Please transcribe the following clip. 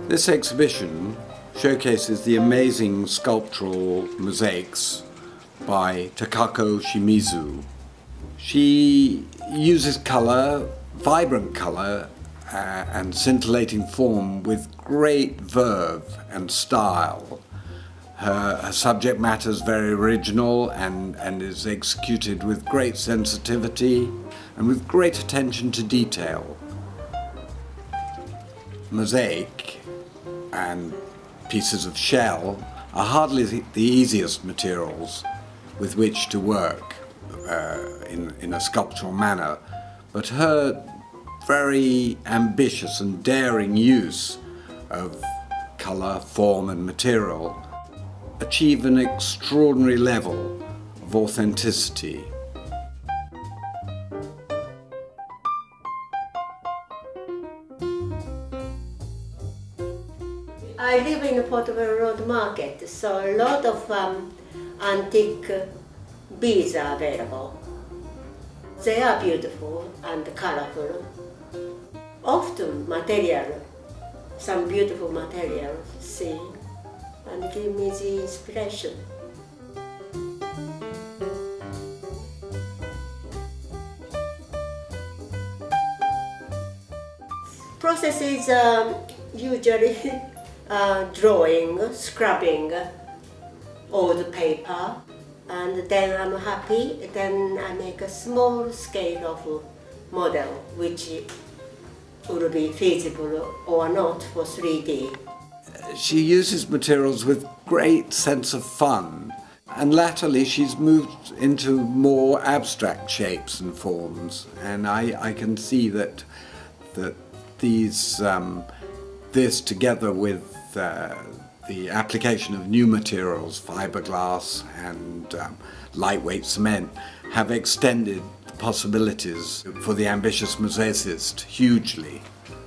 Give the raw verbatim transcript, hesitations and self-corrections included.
This exhibition showcases the amazing sculptural mosaics by Takako Shimizu. She uses colour, vibrant colour uh, and scintillating form with great verve and style. Her, her subject matter is very original and, and is executed with great sensitivity and with great attention to detail. Mosaic and pieces of shell are hardly the easiest materials with which to work uh, in, in a sculptural manner, but her very ambitious and daring use of colour, form and material achieve an extraordinary level of authenticity. I live in the Portobello Road Market, so a lot of um, antique beads are available. They are beautiful and colorful. Often material, some beautiful materials, see, and give me the inspiration. Process is um, usually uh, drawing, scrubbing all the paper, and then I'm happy. Then I make a small scale of model which would be feasible or not for three D. She uses materials with great sense of fun, and latterly she's moved into more abstract shapes and forms, and I, I can see that that these um, this together with uh, the application of new materials, fiberglass and um, lightweight cement, have extended the possibilities for the ambitious mosaicist hugely.